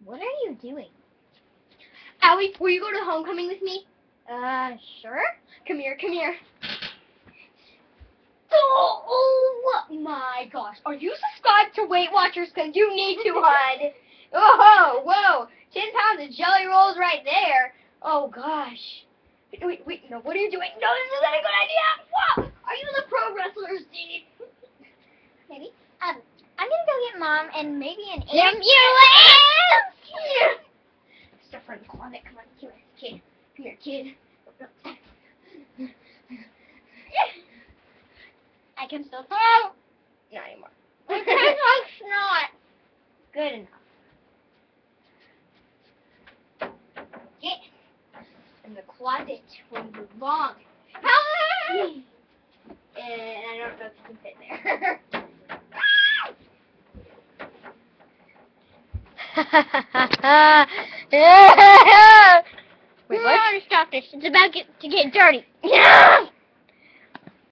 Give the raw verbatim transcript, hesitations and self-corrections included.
What are you doing? Allie, will you go to homecoming with me? Uh, sure. Come here, come here. Oh, oh my gosh. Are you subscribed to Weight Watchers? Because you need to, hon. Oh, whoa. Ten pounds of jelly rolls right there. Oh, gosh. Wait, wait, no, what are you doing? No, this isn't a good idea. Whoa. Are you the pro wrestler, Steve? Maybe. Um, I'm gonna go get Mom and maybe an Yep. ambulance. Step from the closet. Come on, come here, kid. Come here, kid. I can still tell. Not anymore. It tastes like snot. Good enough. Get in the closet where you belong. And I don't know if you can fit there. Wait, Wait, what? what? Stop this. It's about get, to get dirty.